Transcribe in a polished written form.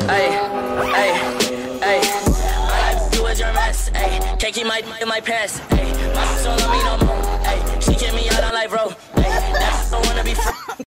Ay, ay, ay. All I do is your mess, ay. Can't keep my in my pants, ay. My so love me no more.